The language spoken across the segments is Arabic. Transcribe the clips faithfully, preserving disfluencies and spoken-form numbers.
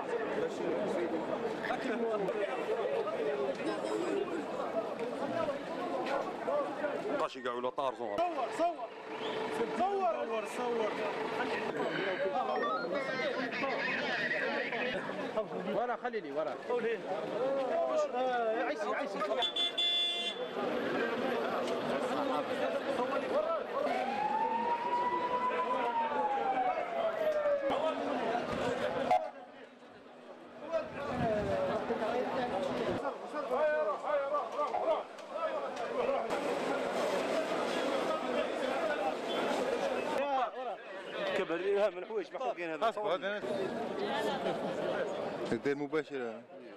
طاشي كاع ولا طار صور صور صور صور صور ورا خلي لي ورا عيسي عيسي كبر من حوايج محروقين هذا دير مباشرة.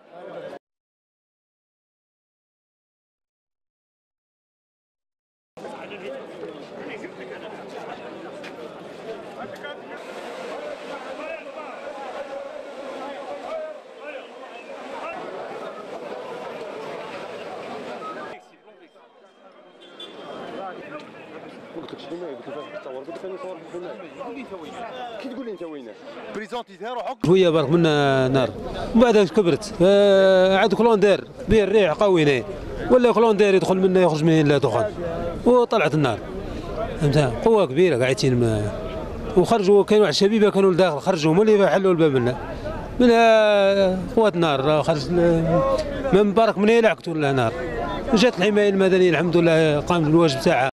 قلت لك شحال قلت لك تصور قلت لك انا نصور في الفنان كي تقول لي انت وينه بريزونتيها روحك شويه برك من نار ومن بعد كبرت آه عاد كلوندير به الريح قوي هنا ولا كلوندير يدخل منه يخرج منه لا دخان وطلعت النار فهمتها قوه كبيره قاعدين وخرجوا كانوا على الشبيبه كانوا لداخل خرجوا هما اللي حلوا الباب منها منها قوه النار خرج من برك من هنا عكتوا لها نار جات الحمايه المدنيه الحمد لله قامت بالواجب تاعها.